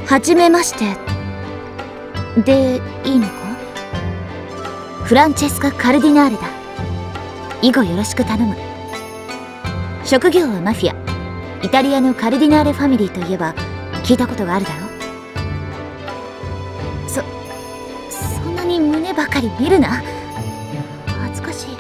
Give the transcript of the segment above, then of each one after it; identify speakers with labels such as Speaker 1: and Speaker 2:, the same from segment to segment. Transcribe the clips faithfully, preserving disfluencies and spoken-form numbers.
Speaker 1: はじめましてでいいのか？フランチェスカ・カルディナーレだ。以後よろしく頼む。職業はマフィア。イタリアのカルディナーレファミリーといえば聞いたことがあるだろう。そそんなに胸ばかり見るな。恥ずかしい。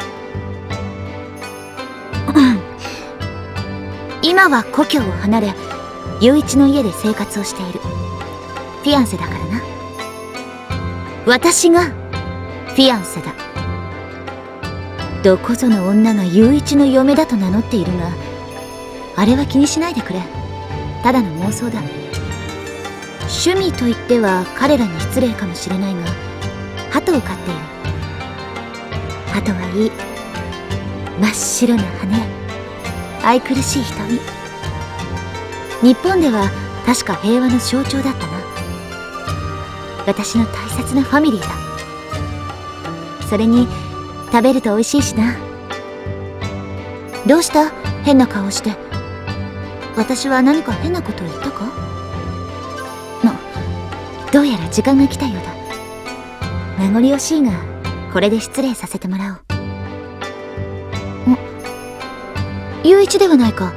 Speaker 1: 今は故郷を離れ雄一の家で生活をしている。フィアンセだからな。私がフィアンセだ。どこぞの女が雄一の嫁だと名乗っているが、あれは気にしないでくれ。ただの妄想だ。趣味と言っては彼らに失礼かもしれないが、鳩を飼っている。鳩はいい。真っ白な羽、愛くるしい瞳。日本では確か平和の象徴だったな。私の大切なファミリーだ。それに食べると美味しいしな。どうした？変な顔して。私は何か変なことを言ったか？ま、どうやら時間が来たようだ。名残惜しいがこれで失礼させてもらおう。ん？雄一ではないか。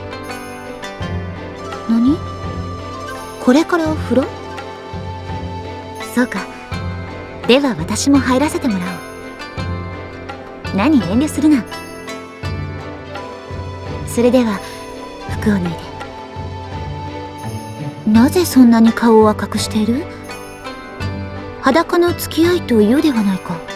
Speaker 1: 何？これからお風呂？そうか。では私も入らせてもらおう。何遠慮するな。それでは服を脱いで。なぜそんなに顔を赤くしている？裸の付き合いというではないか。